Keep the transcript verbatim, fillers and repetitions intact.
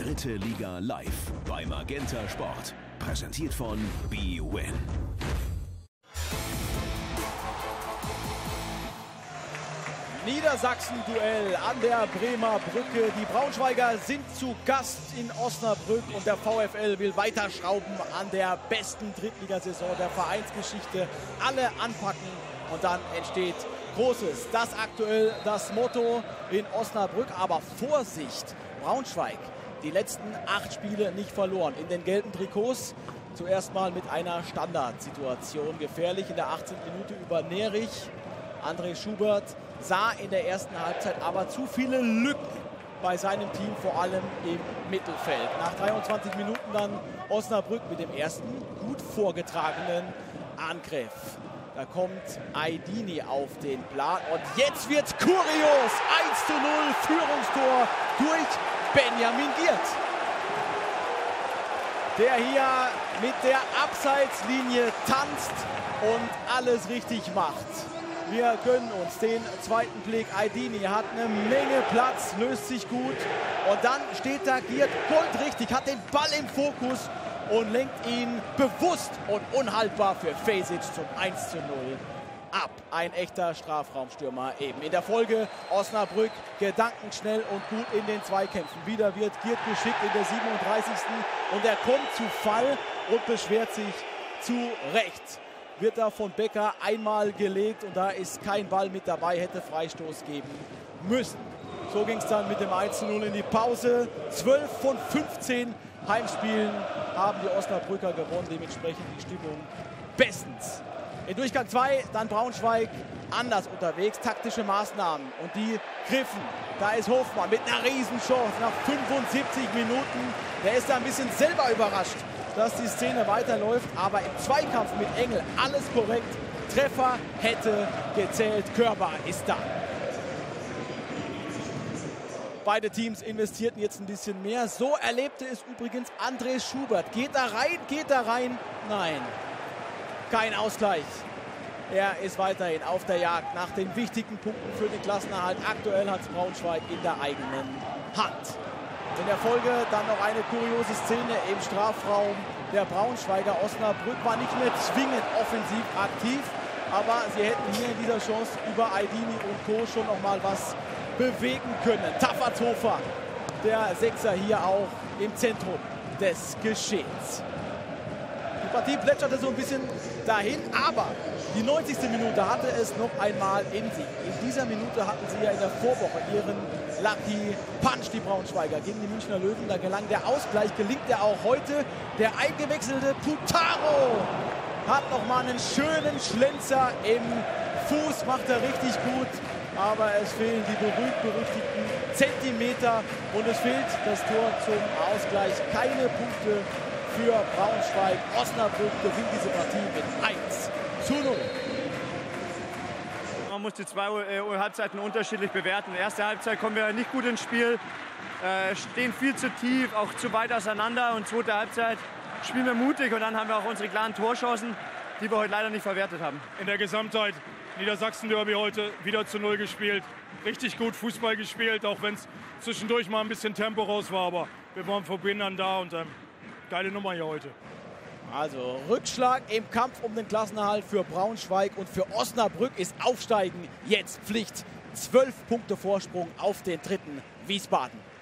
Dritte Liga live bei Magenta Sport. Präsentiert von bwin. Niedersachsen-Duell an der Bremer Brücke. Die Braunschweiger sind zu Gast in Osnabrück und der VfL will weiterschrauben an der besten Drittligasaison der Vereinsgeschichte. Alle anpacken und dann entsteht Großes. Das aktuell das Motto in Osnabrück. Aber Vorsicht, Braunschweig, die letzten acht Spiele nicht verloren. In den gelben Trikots zuerst mal mit einer Standardsituation. Gefährlich in der achtzehnten Minute über Nerich. André Schubert sah in der ersten Halbzeit aber zu viele Lücken bei seinem Team, vor allem im Mittelfeld. Nach dreiundzwanzig Minuten dann Osnabrück mit dem ersten gut vorgetragenen Angriff. Da kommt Aydini auf den Plan und jetzt wird's kurios. eins zu null Führungstor durch Benjamin Giert, der hier mit der Abseitslinie tanzt und alles richtig macht. Wir gönnen uns den zweiten Blick. Aydini hat eine Menge Platz, löst sich gut. Und dann steht da Giert goldrichtig, hat den Ball im Fokus und lenkt ihn bewusst und unhaltbar für Fesic zum eins zu null ab. Ein echter Strafraumstürmer eben. In der Folge Osnabrück gedankenschnell und gut in den Zweikämpfen. Wieder wird Giert geschickt in der siebenunddreißigsten Und er kommt zu Fall und beschwert sich zu Recht. Wird da von Becker einmal gelegt und da ist kein Ball mit dabei, hätte Freistoß geben müssen. So ging es dann mit dem eins zu null in die Pause. zwölf von fünfzehn Heimspielen haben die Osnabrücker gewonnen, dementsprechend die Stimmung bestens. In Durchgang zwei dann Braunschweig anders unterwegs, taktische Maßnahmen und die griffen. Da ist Hofmann mit einer Riesenchance nach fünfundsiebzig Minuten. Der ist da ein bisschen selber überrascht, dass die Szene weiterläuft, aber im Zweikampf mit Engel alles korrekt. Treffer hätte gezählt, Körber ist da. Beide Teams investierten jetzt ein bisschen mehr. So erlebte es übrigens André Schubert. Geht da rein, geht da rein? Nein, kein Ausgleich. Er ist weiterhin auf der Jagd nach den wichtigen Punkten für den Klassenerhalt. Aktuell hat Braunschweig in der eigenen Hand. In der Folge dann noch eine kuriose Szene im Strafraum der Braunschweiger. Osnabrück war nicht mehr zwingend offensiv aktiv, aber sie hätten hier in dieser Chance über Aydini und Co. schon noch mal was bewegen können. Taffertshofer, der Sechser, hier auch im Zentrum des Geschehens. Die Partie plätscherte so ein bisschen dahin, aber die neunzigste Minute hatte es noch einmal in sich. In dieser Minute hatten sie ja in der Vorwoche ihren Lucky Punch, die Braunschweiger, gegen die Münchner Löwen. Da gelang der Ausgleich, gelingt er auch heute. Der eingewechselte Putaro hat noch mal einen schönen Schlenzer im Fuß, macht er richtig gut. Aber es fehlen die berühmt-berüchtigten Zentimeter und es fehlt das Tor zum Ausgleich. Keine Punkte für Braunschweig. Osnabrück gewinnt diese Partie mit eins zu null. Man muss die zwei äh, Halbzeiten unterschiedlich bewerten. In der ersten Halbzeit kommen wir nicht gut ins Spiel, äh, stehen viel zu tief, auch zu weit auseinander. Und zweite Halbzeit spielen wir mutig und dann haben wir auch unsere klaren Torchancen, die wir heute leider nicht verwertet haben. In der Gesamtheit Niedersachsen-Derby heute wieder zu null gespielt. Richtig gut Fußball gespielt, auch wenn es zwischendurch mal ein bisschen Tempo raus war. Aber wir waren verbindern da und ähm, geile Nummer hier heute. Also Rückschlag im Kampf um den Klassenerhalt für Braunschweig und für Osnabrück ist Aufsteigen jetzt Pflicht. Zwölf Punkte Vorsprung auf den dritten Wiesbaden.